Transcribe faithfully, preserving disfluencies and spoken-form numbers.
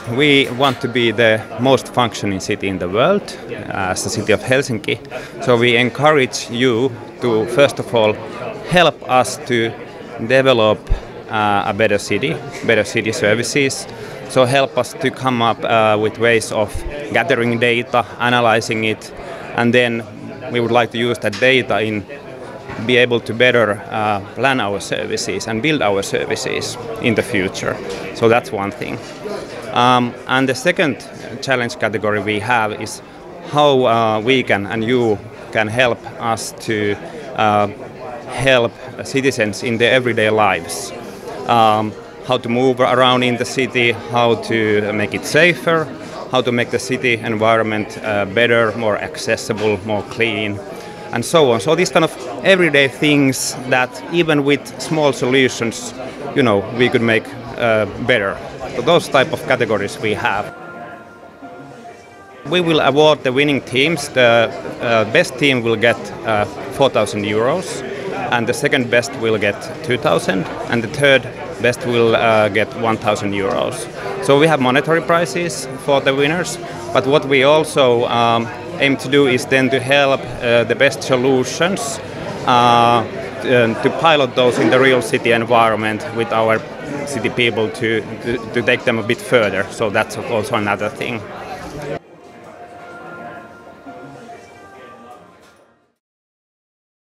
we want to be the most functioning city in the world, uh, as the city of Helsinki. So we encourage you to, first of all, help us to develop uh, a better city, better city services. So help us to come up uh, with ways of gathering data, analyzing it, and then we would like to use that data in be able to better uh, plan our services and build our services in the future. So that's one thing. Um, and the second challenge category we have is how uh, we can and you can help us to uh, help citizens in their everyday lives. Um, how to move around in the city, how to make it safer, how to make the city environment uh, better, more accessible, more clean, and so on. So these kind of everyday things that even with small solutions, you know, we could make uh, better. So those type of categories we have. We will award the winning teams. The uh, best team will get uh, four thousand euros, and the second best will get two thousand, and the third best will uh, get one thousand euros. So we have monetary prizes for the winners, but what we also um, aim to do is then to help uh, the best solutions uh, to, to pilot those in the real city environment with our city people to, to, to take them a bit further. So that's also another thing.